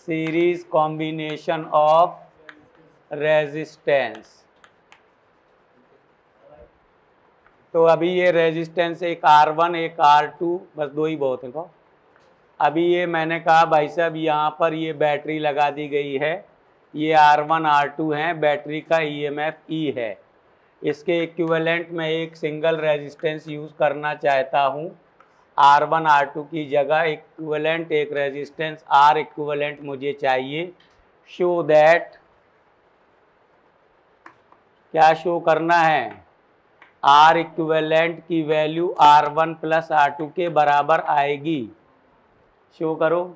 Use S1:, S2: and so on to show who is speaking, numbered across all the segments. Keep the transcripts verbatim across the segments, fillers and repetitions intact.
S1: Series combination of resistance. तो अभी ये रेजिस्टेंस एक आर वन एक आर टू, बस दो ही बहुत है को। अभी ये मैंने कहा भाई साहब यहाँ पर ये बैटरी लगा दी गई है, ये आर वन आर टू हैं, बैटरी का ई एम एफ ई है। इसके इक्विवेलेंट में एक सिंगल रेजिस्टेंस यूज़ करना चाहता हूँ आर वन आर टू की जगह, इक्विवेलेंट एक रेजिस्टेंस आर इक्विवेलेंट मुझे चाहिए। शो दैट, क्या शो करना है, आर इक्विवेलेंट की value R one plus R two के बराबर आएगी। शो करो।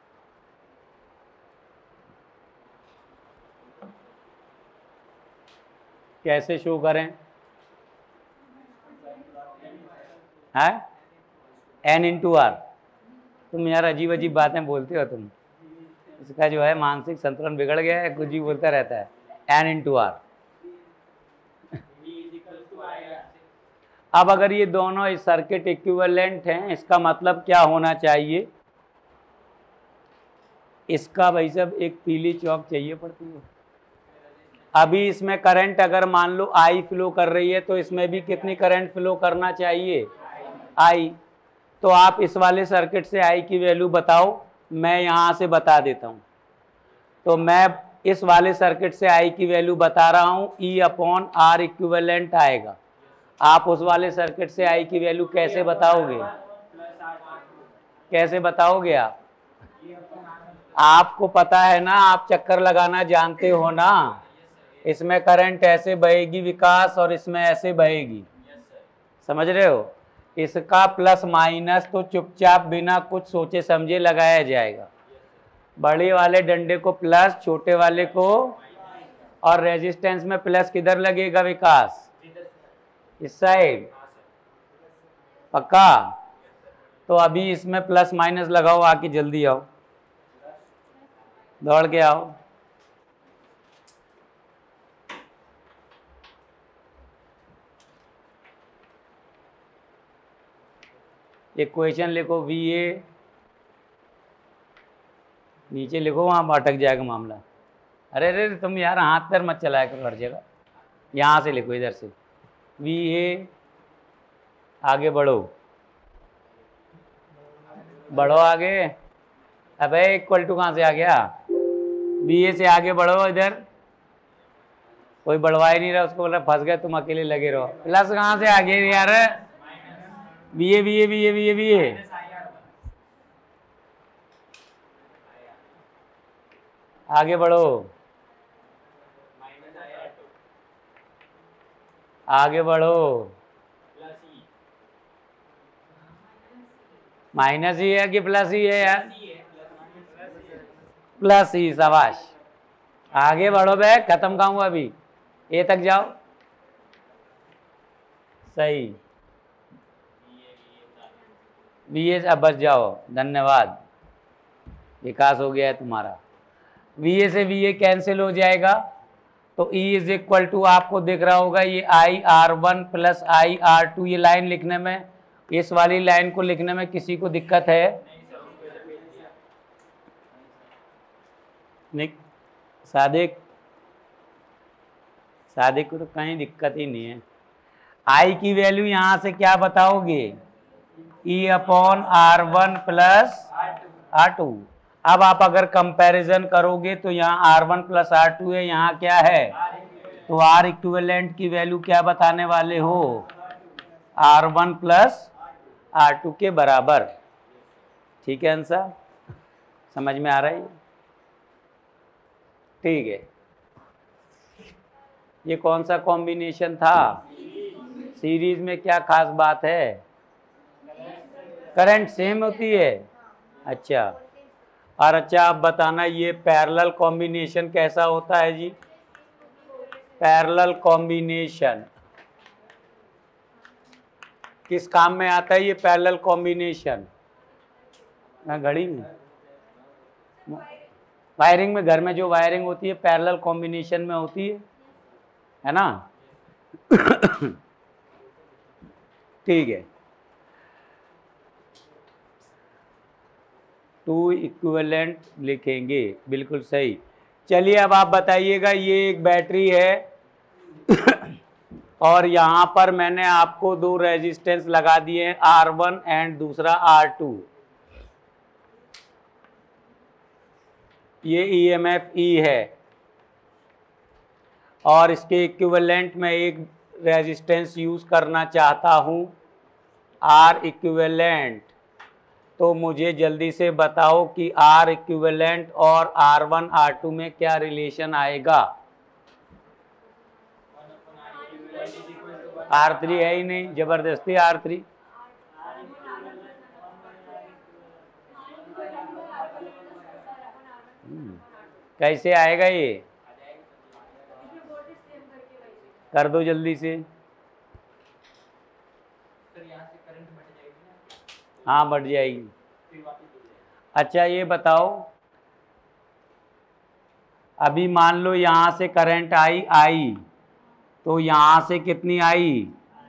S1: कैसे शो करें? है एन इंटू आर। तुम यार अजीब अजीब बातें बोलते हो तुम, इसका जो है मानसिक संतुलन बिगड़ गया है, कुछ भी बोलता रहता है। N into R. अब अगर ये दोनों इस सर्किट इक्विवेलेंट हैं, इसका मतलब क्या होना चाहिए, इसका भाई साहब एक पीली चौक चाहिए पड़ती है। अभी इसमें करंट अगर मान लो आई फ्लो कर रही है, तो इसमें भी कितनी करंट फ्लो करना चाहिए, आई। तो आप इस वाले सर्किट से आई की वैल्यू बताओ, मैं यहाँ से बता देता हूँ। तो मैं इस वाले सर्किट से आई की वैल्यू बता रहा हूँ, ई अपॉन आर इक्विवेलेंट आएगा। आप उस वाले सर्किट से आई की वैल्यू कैसे बताओगे, कैसे बताओगे आप? आपको पता है ना, आप चक्कर लगाना जानते हो ना। इसमें करंट ऐसे बहेगी विकास, और इसमें ऐसे बहेगी, समझ रहे हो। इसका प्लस माइनस तो चुपचाप बिना कुछ सोचे समझे लगाया जाएगा। बड़े वाले डंडे को प्लस, छोटे वाले को, और रेजिस्टेंस में प्लस किधर लगेगा विकास, इस साइड, पक्का। तो अभी इसमें प्लस माइनस लगाओ, आके जल्दी आओ, दौड़ के आओ। एक क्वेश्चन लिखो, वी ए नीचे लिखो, वहाँ अटक जाएगा मामला। अरे अरे तुम यार हाथ पैर मत चलाया करो हर जगह, यहाँ से लिखो, इधर से। वी ए, आगे बढ़ो, बढ़ो आगे। अबे इक्वल टू कहाँ से आ गया, वी ए से आगे बढ़ो इधर। कोई बढ़वा ही नहीं रहा, उसको बोला फंस गए तुम, अकेले लगे रहो। प्लस कहाँ से आ गए यार, V A V A V A V A V A आगे बढ़ो, आगे बढ़ो। माइनस ही है कि प्लस ही है यार, प्लस ही, शाबाश। आगे बढ़ो बे, खत्म कहाँ हुआ अभी, ए तक जाओ, सही। वी ए अब बच जाओ, धन्यवाद, विकास हो गया है तुम्हारा। वी ए से वी ए कैंसिल हो जाएगा, तो ई इज इक्वल टू, आपको दिख रहा होगा ये I R one plus I R two. ये लाइन लिखने में, इस वाली लाइन को लिखने में किसी को दिक्कत है? नहीं, सादिक, सादिक को तो कहीं दिक्कत ही नहीं है। आई की वैल्यू यहाँ से क्या बताओगे, E upon R one plus R two. अब आप अगर कंपैरिजन करोगे तो यहाँ R one plus R two है, यहाँ क्या है, तो आर इक्विवेलेंट की वैल्यू क्या बताने वाले हो, R one plus R two के बराबर। ठीक है आंसर, समझ में आ रहा है? ठीक है, ये कौन सा कॉम्बिनेशन था, सीरीज में क्या खास बात है, करंट सेम होती है। अच्छा, और अच्छा आप बताना, ये पैरेलल कॉम्बिनेशन कैसा होता है जी, पैरेलल कॉम्बिनेशन किस काम में आता है ये पैरेलल कॉम्बिनेशन? घड़ी में, वायरिंग में, घर में जो वायरिंग होती है पैरेलल कॉम्बिनेशन में होती है, है ना। ठीक है, टू इक्विवेलेंट लिखेंगे। बिल्कुल सही। चलिए अब आप बताइएगा, ये एक बैटरी है और यहाँ पर मैंने आपको दो रेजिस्टेंस लगा दिए हैं, आर वन एंड दूसरा आर टू। ये ई एम एफ ई है और इसके इक्विवेलेंट में एक रेजिस्टेंस यूज करना चाहता हूँ, आर इक्विवेलेंट। तो मुझे जल्दी से बताओ कि आर इक्विवेलेंट और आर वन आर टू में क्या रिलेशन आएगा। आर थ्री है ही नहीं, जबरदस्ती आर थ्री। कैसे आएगा ये, कर दो जल्दी से। हाँ बढ़ जाएगी। अच्छा ये बताओ, अभी मान लो यहाँ से करंट आई आई, तो यहाँ से कितनी आई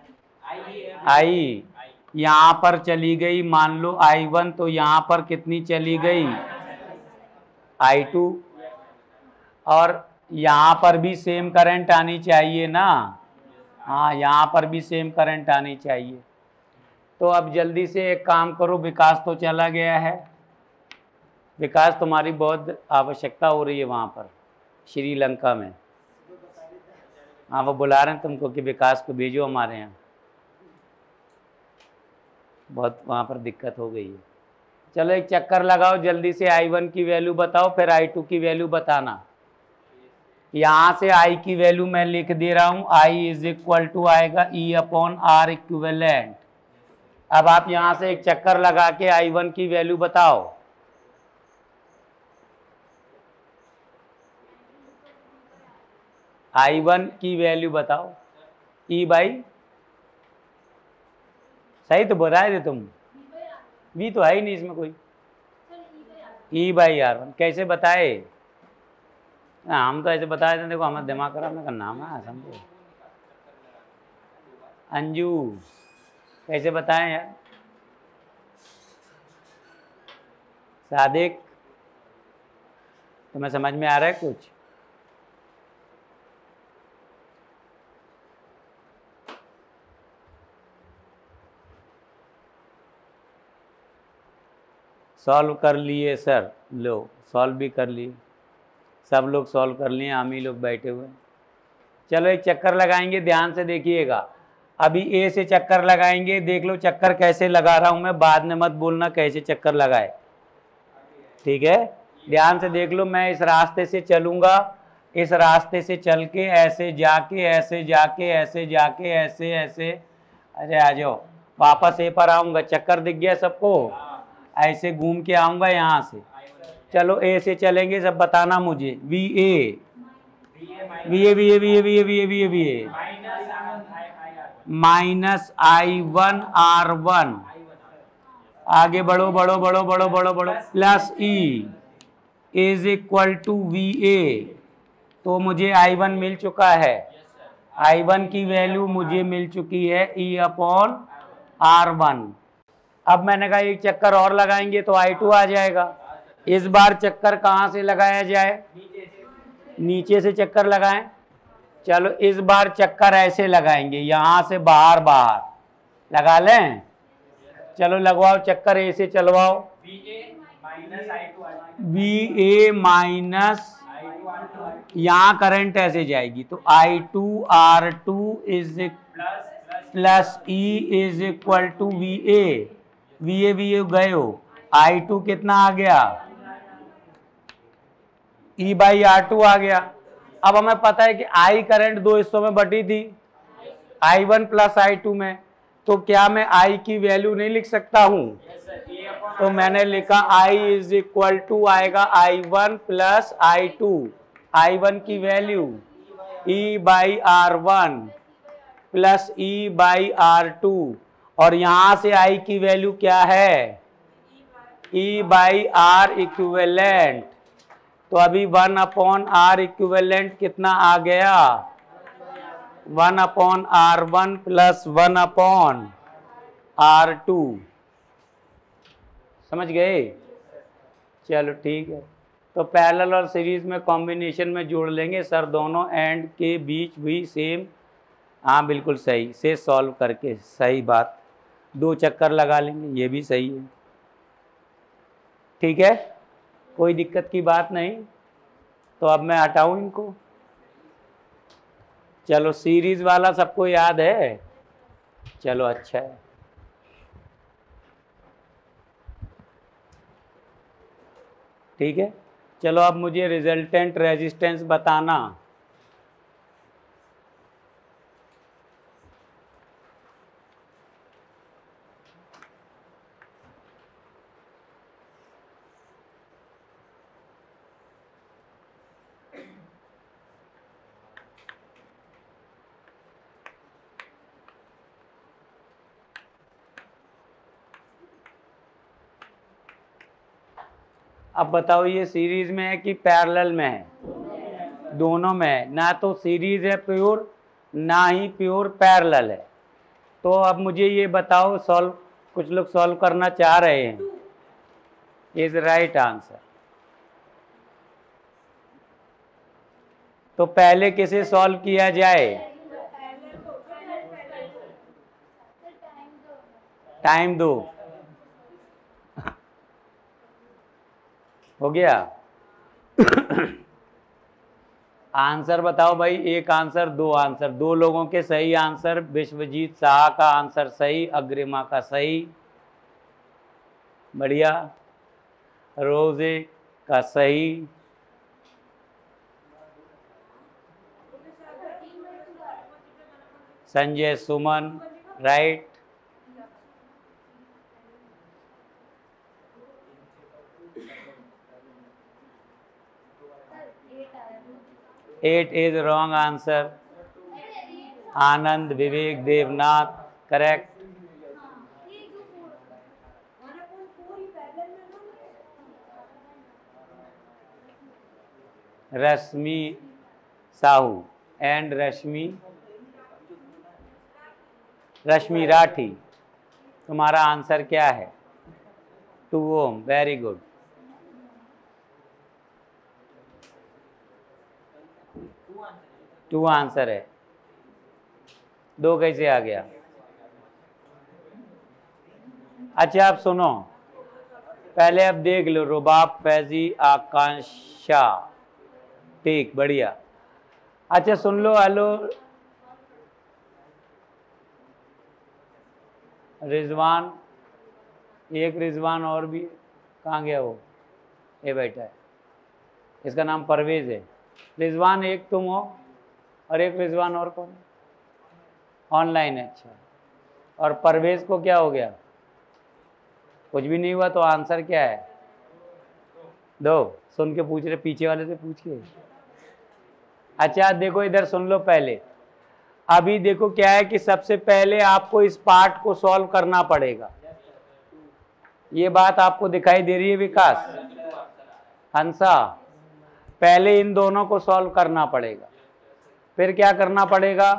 S1: आई, यहाँ पर चली गई मान लो आई वन, तो यहाँ पर कितनी चली गई आई टू। और यहाँ पर भी सेम करंट आनी चाहिए ना, हाँ यहाँ पर भी सेम करंट आनी चाहिए। तो अब जल्दी से एक काम करो, विकास तो चला गया है, विकास तुम्हारी बहुत आवश्यकता हो रही है वहाँ पर श्रीलंका में। हाँ वो बुला रहे हैं तुमको कि विकास को भेजो हमारे यहाँ, बहुत वहाँ पर दिक्कत हो गई है। चलो एक चक्कर लगाओ जल्दी से, आई वन की वैल्यू बताओ, फिर आई टू की वैल्यू बताना। यहाँ से आई की वैल्यू मैं लिख दे रहा हूँ, आई इज इक्वल टू आएगा ई अपॉन आर इक्विवेलेंट। अब आप यहाँ से एक चक्कर लगा के आई वन की वैल्यू बताओ। आई वन की वैल्यू बताओ, ई बाई, सही तो बता दे तुम, वी तो है ही नहीं इसमें कोई, ई बाई आर वन। कैसे बताए, हाँ हम तो ऐसे बताए थे, देखो हमारा दिमाग खराब ना करना, हम समझो। अंजू कैसे बताएं यार, सादिक तुम्हें समझ में आ रहा है कुछ? सॉल्व कर लिए सर, लो सॉल्व भी कर लिए, सब लोग सॉल्व कर लिए, हम ही लोग बैठे हुए। चलो एक चक्कर लगाएंगे, ध्यान से देखिएगा। अभी ए से चक्कर लगाएंगे, देख लो चक्कर कैसे लगा रहा हूं मैं, बाद में मत बोलना कैसे चक्कर लगाए, ठीक है? ध्यान से देख लो, मैं इस रास्ते से चलूंगा, इस रास्ते से चल के ऐसे जाके ऐसे जाके ऐसे जाके ऐसे ऐसे, अरे आ जाओ, वापस ए पर आऊंगा, चक्कर दिख गया सबको, ऐसे घूम के आऊंगा यहाँ से। चलो ए से चलेंगे, सब बताना मुझे, V A V A V A V A V A V A V A V A minus I one R one, आगे बढ़ो बढ़ो बढ़ो बढ़ो बढ़ो बढ़ो, plus E is equal to V A. तो मुझे आई वन मिल चुका है, आई वन की वैल्यू मुझे मिल चुकी है ई अपॉन आर वन। अब मैंने कहा एक चक्कर और लगाएंगे तो आई टू आ जाएगा। इस बार चक्कर कहाँ से लगाया जाए, नीचे से चक्कर लगाएं। चलो इस बार चक्कर ऐसे लगाएंगे, यहाँ से बाहर बाहर लगा लें। चलो लगवाओ चक्कर, ए से चलवाओ, वी ए माइनस, यहाँ करंट ऐसे जाएगी तो I two R two is plus E is equal to V A, V A V A गए हो, आई टू कितना आ गया, ई बाई आर टू आ गया। अब हमें पता है कि आई करंट दो हिस्सों में बटी थी, I one plus I two में, तो क्या मैं आई की वैल्यू नहीं लिख सकता हूं? तो मैंने लिखा आई इज इक्वल टू आएगा I one plus I two, I one की value E by R one plus E by R two, और यहां से आई की वैल्यू क्या है, ई बाई आर इक्विवेलेंट। तो अभी वन अपॉन आर इक्विवेलेंट कितना आ गया, one upon R one plus one upon R two. समझ गए? चलो ठीक है, तो पैरेलल और सीरीज में कॉम्बिनेशन में जोड़ लेंगे सर, दोनों एंड के बीच भी सेम। हाँ बिल्कुल सही से सॉल्व करके, सही बात, दो चक्कर लगा लेंगे, ये भी सही है। ठीक है, कोई दिक्कत की बात नहीं। तो अब मैं हटाऊं इनको। चलो सीरीज वाला सबको याद है, चलो अच्छा है। ठीक है, चलो अब मुझे रिजल्टेंट रेजिस्टेंस बताना। अब बताओ ये सीरीज में है कि पैरेलल में है? दोनों में है ना, तो सीरीज है प्योर, ना ही प्योर पैरेलल है। तो अब मुझे ये बताओ, सॉल्व, कुछ लोग सॉल्व करना चाह रहे हैं, इज राइट आंसर। तो पहले किसे सॉल्व किया जाए? टाइम दो, हो गया। आंसर बताओ भाई, एक आंसर, दो आंसर, दो लोगों के सही आंसर। विश्वजीत शाह का आंसर सही, अग्रिमा का सही, बढ़िया। रोजे का सही, Sanjay Suman right, eight is wrong answer. Anand Vivek Devnath correct. Rashmi Sahu and Rashmi Rashmi Rathi, तुम्हारा आंसर क्या है? Two ohm, very good. Two answer है, दो कैसे आ गया? अच्छा आप सुनो, पहले अब देख लो, रुबाब फैजी आकांक्षा, ठीक बढ़िया। अच्छा सुन लो, हेलो रिजवान, एक रिजवान और भी, कहाँ गया वो? ये बैठा है, इसका नाम परवेज है। रिजवान एक तुम हो और एक रिजवान और कौन? ऑनलाइन है, अच्छा। और परवेज को क्या हो गया? कुछ भी नहीं हुआ, तो आंसर क्या है? दो, सुन के पूछ रहे, पीछे वाले से पूछ के। अच्छा देखो इधर सुन लो पहले, अभी देखो क्या है कि सबसे पहले आपको इस पार्ट को सॉल्व करना पड़ेगा। ये बात आपको दिखाई दे रही है विकास, हंसा? पहले इन दोनों को सॉल्व करना पड़ेगा, फिर क्या करना पड़ेगा?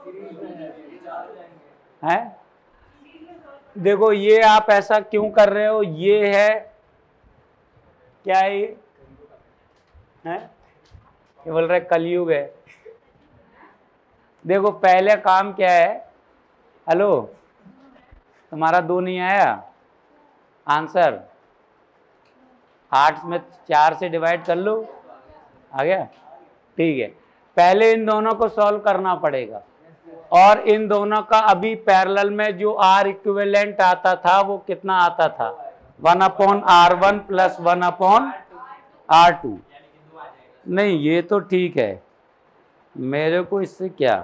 S1: है देखो ये आप ऐसा क्यों कर रहे हो, ये है क्या है ये? है ये बोल रहे कलयुग है। देखो पहले काम क्या है, हेलो तुम्हारा दो नहीं आया आंसर, आठ में चार से डिवाइड कर लो, आ गया? ठीक है, पहले इन दोनों को सॉल्व करना पड़ेगा, और इन दोनों का अभी पैरेलल में जो आर इक्विवेलेंट आता था वो कितना आता था? One upon R one plus one upon R two. नहीं ये तो ठीक है, मेरे को इससे क्या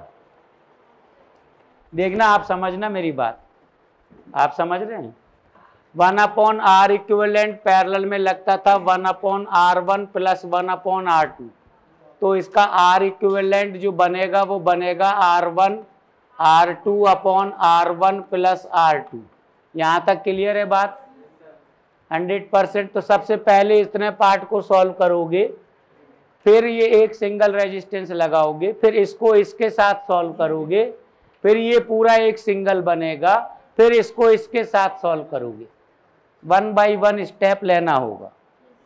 S1: देखना, आप समझना मेरी बात, आप समझ रहे हैं? One upon R equivalent parallel में लगता था one upon R one plus one upon R two, तो इसका आर इक्विवेलेंट जो बनेगा वो बनेगा R one R two upon R one plus R two. यहाँ तक क्लियर है बात? Hundred percent. तो सबसे पहले इतने पार्ट को सॉल्व करोगे, फिर ये एक सिंगल रेजिस्टेंस लगाओगे, फिर इसको इसके साथ सॉल्व करोगे, फिर ये पूरा एक सिंगल बनेगा, फिर इसको इसके साथ सॉल्व करोगे। वन बाय वन स्टेप लेना होगा,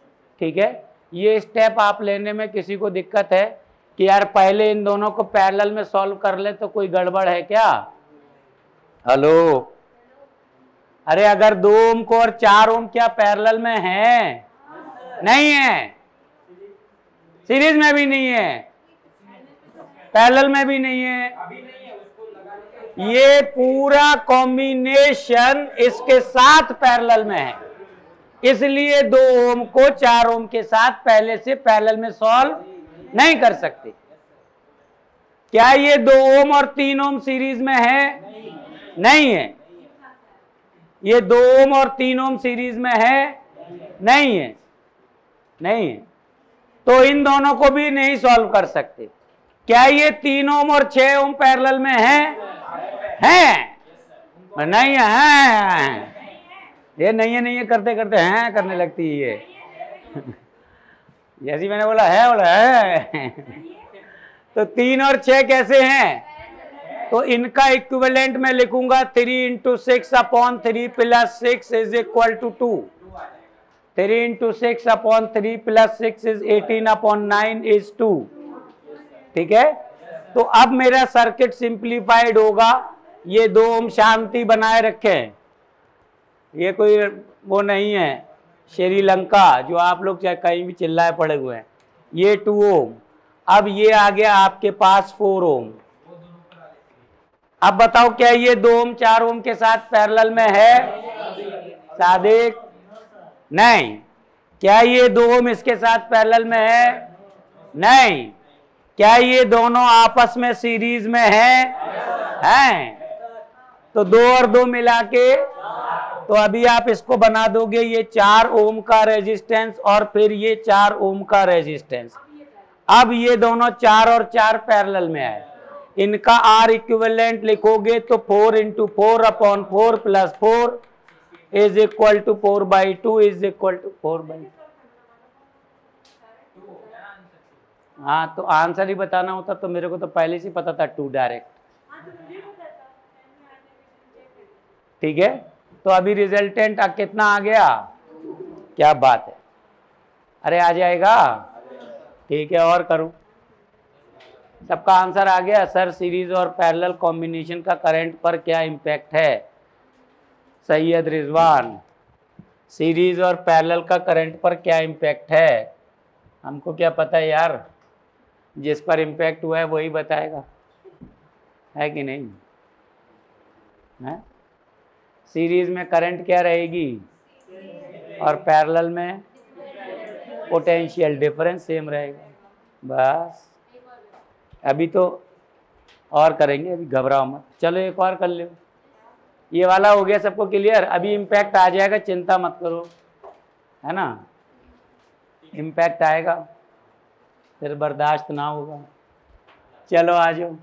S1: ठीक है, ये स्टेप आप लेने में किसी को दिक्कत है कि यार पहले इन दोनों को पैरेलल में सॉल्व कर ले तो कोई गड़बड़ है क्या? हेलो, अरे अगर दो ओम को और चार ओम क्या पैरेलल में है? नहीं है, सीरीज में भी नहीं है, पैरेलल में भी नहीं है। ये पूरा कॉम्बिनेशन इसके साथ पैरेलल में है, इसलिए दो ओम को चार ओम के साथ पहले से पैरेलल में सॉल्व नहीं कर सकते। क्या ये दो ओम और तीन ओम सीरीज में है? नहीं है। ये दो ओम और तीन ओम सीरीज में है? नहीं है, नहीं है। तो इन दोनों को भी नहीं सॉल्व कर सकते। क्या ये तीन ओम और छह ओम पैरेलल में है? हैं? नहीं है। ये नहीं है नहीं है करते करते हैं करने लगती है ये। जैसी मैंने बोला है बोला है। तो तीन और छह कैसे हैं? तो इनका इक्विवेलेंट मैं लिखूंगा three into six upon three plus six is equal to two. Three into six upon three plus six is eighteen upon nine is two. ठीक है, तो अब मेरा सर्किट सिंप्लीफाइड होगा। ये दो ओम शांति बनाए रखे, ये कोई वो नहीं है श्रीलंका जो आप लोग चाहे कहीं भी चिल्लाए पड़े हुए हैं। ये टू ओम, अब ये आ गया आपके पास फोर ओम। अब बताओ क्या ये दो ओम चार ओम के साथ पैरेलल में है? सादिक नहीं। क्या ये दो ओम इसके साथ पैरेलल में है? नहीं। क्या ये दोनों आपस में सीरीज में है? हैं। तो दो और दो मिला के, तो अभी आप इसको बना दोगे ये चार ओम का रेजिस्टेंस और फिर ये चार ओम का रेजिस्टेंस। अब ये दोनों चार और चार पैरेलल में आए, इनका आर इक्विवेलेंट लिखोगे तो four into four upon four plus four is equal to four by two is equal to four by. हाँ, तो आंसर ही बताना होता तो मेरे को तो पहले से पता था टू डायरेक्ट। ठीक है, तो अभी रिजल्टेंट कितना आ गया? क्या बात है, अरे आ जाएगा। ठीक है, और करूं? सबका आंसर आ गया। सर सीरीज और पैरेलल कॉम्बिनेशन का करंट पर क्या इम्पैक्ट है? सैयद रिजवान, सीरीज और पैरेलल का करंट पर क्या इम्पैक्ट है? हमको क्या पता है यार, जिस पर इम्पैक्ट हुआ है वही बताएगा, है कि नहीं? है? सीरीज में करंट क्या रहेगी और पैरेलल में पोटेंशियल डिफरेंस सेम रहेगा। बस अभी तो और करेंगे, अभी घबराओ मत। चलो एक और कर लो। ये वाला हो गया सबको क्लियर। अभी इम्पैक्ट आ जाएगा, चिंता मत करो, है ना? इम्पैक्ट आएगा, फिर बर्दाश्त ना होगा। चलो आ जाओ।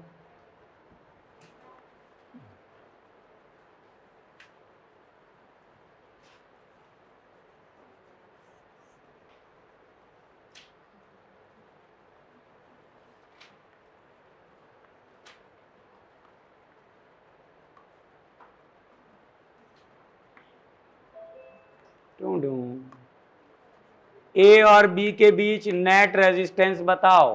S1: ए और बी के बीच नेट रेजिस्टेंस बताओ।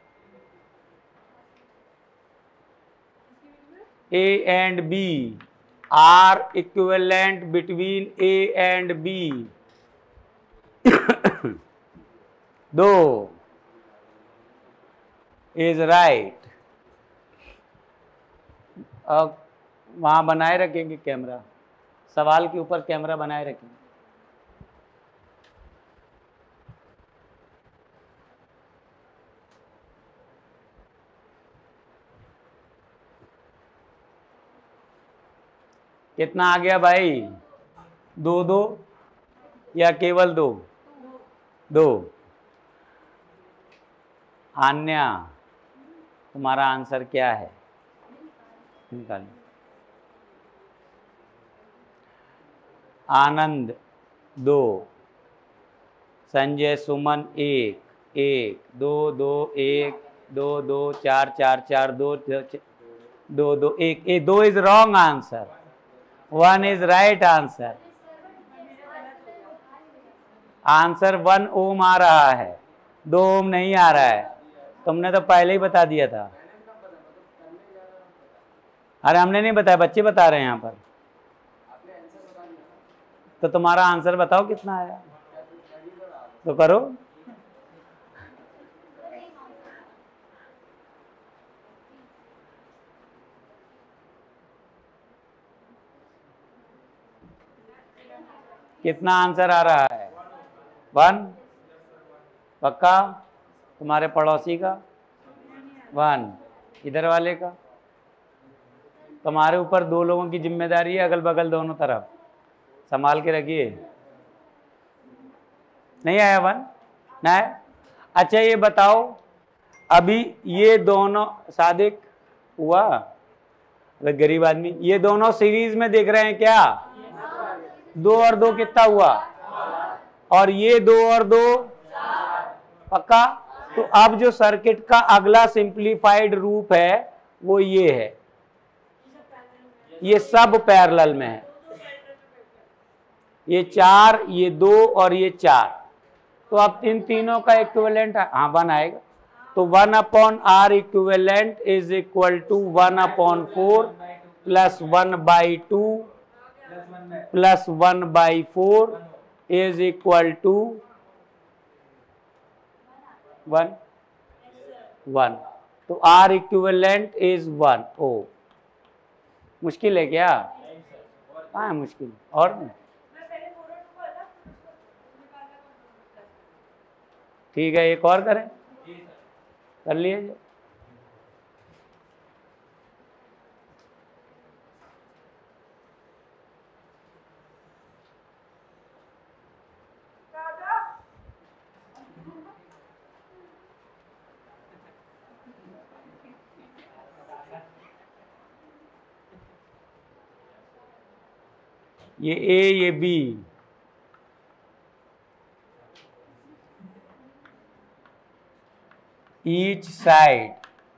S1: A and B, R equivalent between A and B. दो इज राइट। अब वहां बनाए रखेंगे कैमरा, सवाल के ऊपर कैमरा बनाए रखेंगे। कितना आ गया भाई? दो दो या केवल दो? दो। आन्या, तुम्हारा आंसर क्या है? निकाल। आनंद दो, संजय सुमन एक, एक दो दो एक दो दो चार चार चार दो दो दो एक। ए दो is wrong answer, one is right answer. Answer one ohm आ रहा है, दो ओम नहीं आ रहा है। तुमने तो पहले ही बता दिया था। अरे हमने नहीं बताया, बच्चे बता रहे हैं यहाँ पर। तो तुम्हारा आंसर बताओ कितना आया, तो करो। कितना आंसर आ रहा है? वन। पक्का? तुम्हारे पड़ोसी का वन, इधर वाले का? तुम्हारे ऊपर दो लोगों की जिम्मेदारी है, अगल बगल दोनों तरफ संभाल के रखिए। नहीं आया वन? नहीं। अच्छा ये बताओ, अभी ये दोनों सादिक हुआ, अगर गरीब आदमी, ये दोनों सीरीज में देख रहे हैं क्या? दो और दो कितना हुआ? और ये दो और दो पक्का? तो अब जो सर्किट का अगला सिंप्लीफाइड रूप है वो ये है, ये सब पैरेलल में है। ये चार, ये दो और ये चार, तो अब इन तीनों का इक्विवेलेंट हाँ वन आएगा। तो one upon R equivalent is equal to one upon four plus one by two plus one by four is equal to one one. तो आर इक्विवेलेंट इज वन। ओ मुश्किल है क्या? हाँ मुश्किल और नहीं। ठीक है, एक और करें, कर लिए। ये ए ये B, each side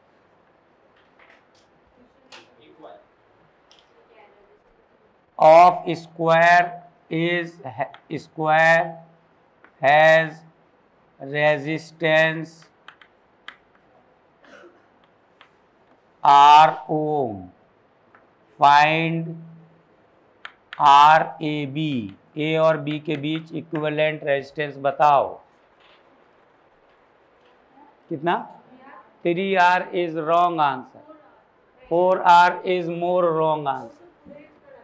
S1: of square is square has resistance R ohm. Find R A B, A और B के बीच इक्विवेलेंट रेजिस्टेंस बताओ। कितना? Three R is wrong answer, four R is more wrong answer,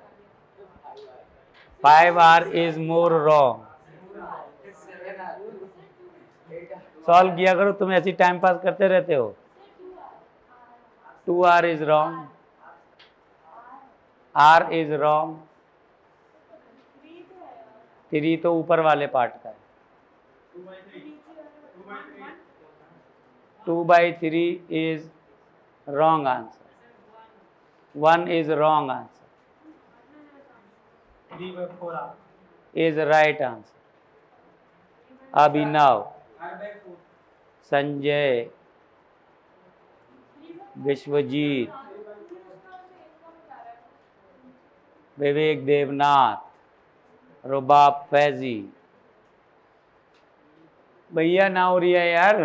S1: five R is more wrong. Solve किया करो, तुम ऐसी time pass करते रहते हो। Two R is wrong, R is wrong, three तो ऊपर वाले पार्ट का है। Two by three is wrong answer, one is wrong answer, is right answer. Abhinav, Sanjay, Vishwajit, Vivek Devnath, Rubab Faizi. भैया ना हो रही है यार।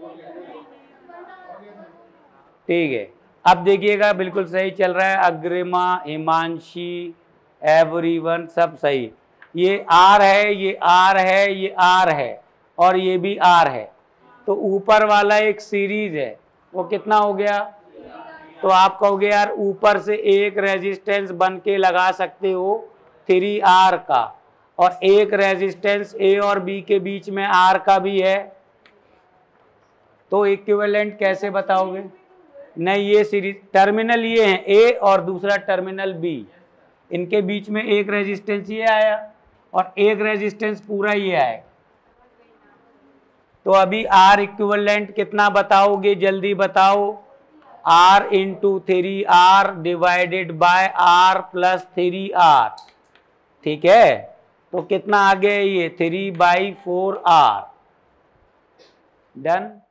S1: ठीक है, अब देखिएगा बिल्कुल सही चल रहा है। अग्रिमा, हिमांशी, एवरीवन सब सही। ये आर है, ये आर है, ये आर है और ये भी आर है। तो ऊपर वाला एक सीरीज है, वो कितना हो गया? तो आप कहोगे यार ऊपर से एक रेजिस्टेंस बन के लगा सकते हो थ्री आर का, और एक रेजिस्टेंस ए और बी के बीच में आर का भी है, तो इक्विवेलेंट कैसे बताओगे? नहीं, ये सीरीज टर्मिनल ये है ए और दूसरा टर्मिनल बी, इनके बीच में एक रेजिस्टेंस ये आया और एक रेजिस्टेंस पूरा ये आएगा। तो अभी आर इक्विवेलेंट कितना बताओगे? जल्दी बताओ। R into three R divided by R plus three R. ठीक है, तो कितना आ गया ये? Three by four R. Done.